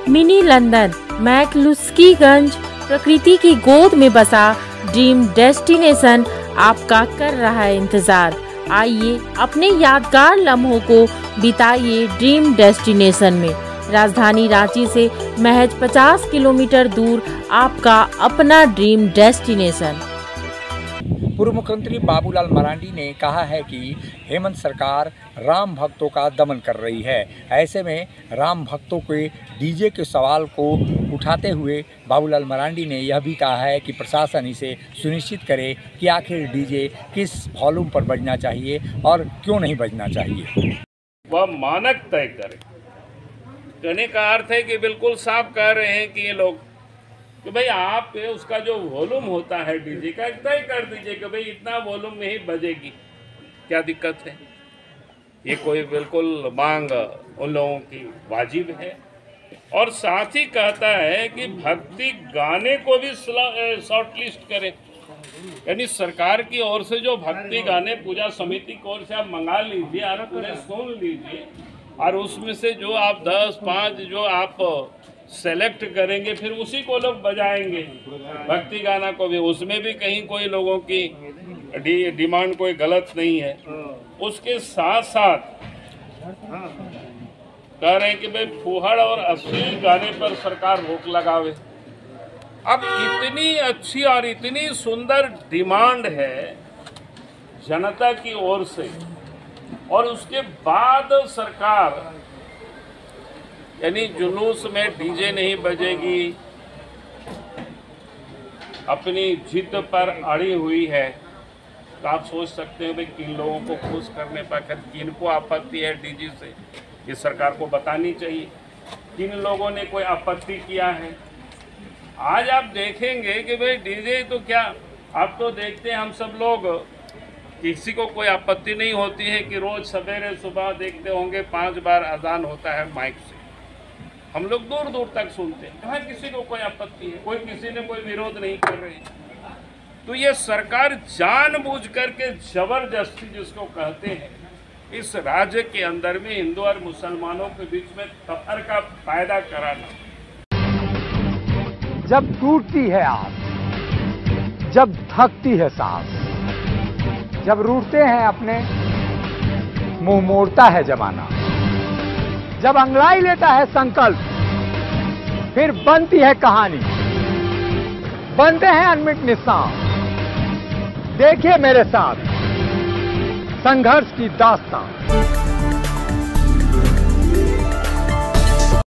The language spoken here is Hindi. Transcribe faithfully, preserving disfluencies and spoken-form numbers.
मिनी लंदन मैक्लुस्कीगंज प्रकृति की गोद में बसा ड्रीम डेस्टिनेशन आपका कर रहा है इंतजार। आइए अपने यादगार लम्हों को बिताइए ड्रीम डेस्टिनेशन में। राजधानी रांची से महज पचास किलोमीटर दूर आपका अपना ड्रीम डेस्टिनेशन। पूर्व मुख्यमंत्री बाबूलाल मरांडी ने कहा है कि हेमंत सरकार राम भक्तों का दमन कर रही है। ऐसे में राम भक्तों के डीजे के सवाल को उठाते हुए बाबूलाल मरांडी ने यह भी कहा है कि प्रशासन इसे सुनिश्चित करे कि आखिर डीजे किस वॉल्यूम पर बजना चाहिए और क्यों नहीं बजना चाहिए। वह मानक तय करे। कहने का अर्थ है कि बिल्कुल साफ कह रहे हैं कि ये लोग कि भाई आप उसका जो वॉल्यूम होता है डीजे का तय कर दीजिए कि भाई इतना वॉल्यूम में ही बजेगी, क्या दिक्कत है। ये कोई बिल्कुल मांग उन लोगों की वाजिब है। और साथ ही कहता है कि भक्ति गाने को भी शॉर्ट लिस्ट करें, यानी सरकार की ओर से जो भक्ति गाने पूजा समिति की ओर से आप मंगा लीजिए, आप उन्हें सुन लीजिए और उसमें से जो आप दस पाँच जो आप सेलेक्ट करेंगे फिर उसी को लोग बजाएंगे। भक्ति गाना को भी उसमें भी कहीं कोई लोगों की डी, डिमांड कोई गलत नहीं है। उसके साथ साथ कह रहे हैं कि भाई फुहड़ और अश्लील गाने पर सरकार रोक लगावे। अब इतनी अच्छी और इतनी सुंदर डिमांड है जनता की ओर से और उसके बाद सरकार यानी जुलूस में डीजे नहीं बजेगी, अपनी जिद पर अड़ी हुई है। तो आप सोच सकते हैं भाई किन लोगों को खुश करने पर किन को आपत्ति है डीजे से, ये सरकार को बतानी चाहिए। किन लोगों ने कोई आपत्ति किया है। आज आप देखेंगे कि भाई डीजे तो क्या, आप तो देखते हैं हम सब लोग, किसी को कोई आपत्ति नहीं होती है कि रोज़ सवेरे सुबह देखते होंगे पांच बार अजान होता है माइक से, हम लोग दूर दूर तक सुनते हैं। कहाँ किसी को कोई आपत्ति है, कोई किसी ने कोई विरोध नहीं कर रहे हैं। तो ये सरकार जानबूझ करके जबरदस्ती जिसको कहते हैं इस राज्य के अंदर में हिंदू और मुसलमानों के बीच में तफरका पैदा कराना। जब टूटती है आस, जब थकती है सांस, जब रूठते हैं अपने मुंह मोड़ता है जमाना, जब अंगड़ाई लेता है संकल्प फिर बनती है कहानी, बनते हैं अनमिट निशान। देखिए मेरे साथ संघर्ष की दास्तान।